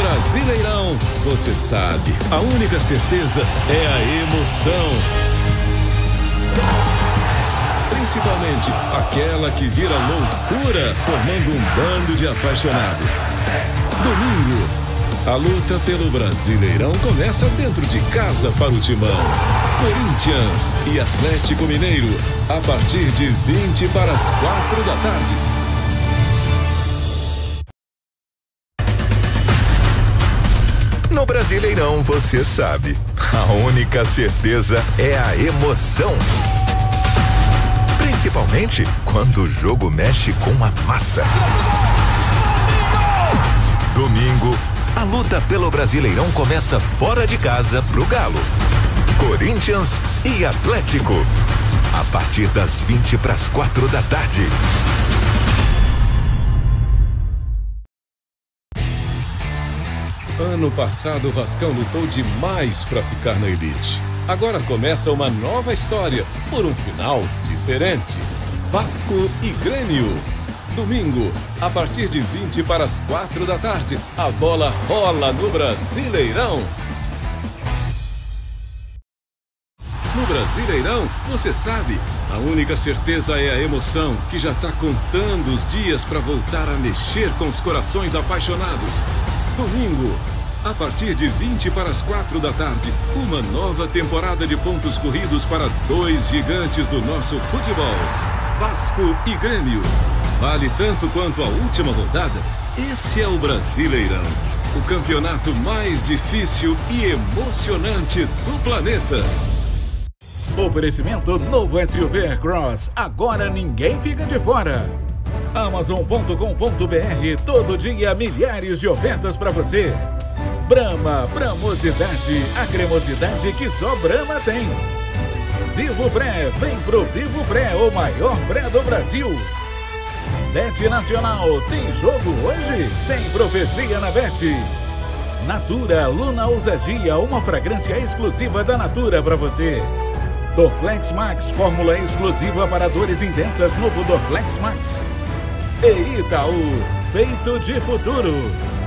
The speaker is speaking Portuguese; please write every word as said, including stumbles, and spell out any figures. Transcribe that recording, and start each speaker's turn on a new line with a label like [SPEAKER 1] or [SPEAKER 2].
[SPEAKER 1] Brasileirão, você sabe, a única certeza é a emoção. Principalmente aquela que vira loucura, formando um bando de apaixonados. Domingo, a luta pelo Brasileirão começa dentro de casa para o Timão. Corinthians e Atlético Mineiro, a partir de vinte para as quatro da tarde.
[SPEAKER 2] No Brasileirão, você sabe, a única certeza é a emoção. Principalmente quando o jogo mexe com a massa. Domingo, a luta pelo Brasileirão começa fora de casa pro Galo. Corinthians e Atlético, a partir das vinte para as quatro da tarde.
[SPEAKER 1] Ano passado o Vascão lutou demais para ficar na elite. Agora começa uma nova história, por um final diferente. Vasco e Grêmio. Domingo, a partir de vinte para as quatro da tarde, a bola rola no Brasileirão. No Brasileirão, você sabe, a única certeza é a emoção, que já está contando os dias para voltar a mexer com os corações apaixonados. Domingo, a partir de vinte para as quatro da tarde, uma nova temporada de pontos corridos para dois gigantes do nosso futebol. Vasco e Grêmio. Vale tanto quanto a última rodada? Esse é o Brasileirão, o campeonato mais difícil e emocionante do planeta.
[SPEAKER 3] Oferecimento novo S U V Cross. Agora ninguém fica de fora. Amazon ponto com ponto br. Todo dia milhares de ofertas para você. Brahma, Bramosidade, a cremosidade que só Brahma tem. Vivo Pré, vem pro Vivo Pré, o maior pré do Brasil. Bet Nacional, tem jogo hoje? Tem profecia na Bet. Natura, Luna Ousadia, uma fragrância exclusiva da Natura para você. Dorflex Max, fórmula exclusiva para dores intensas, novo Dorflex Max. E Itaú, feito de futuro.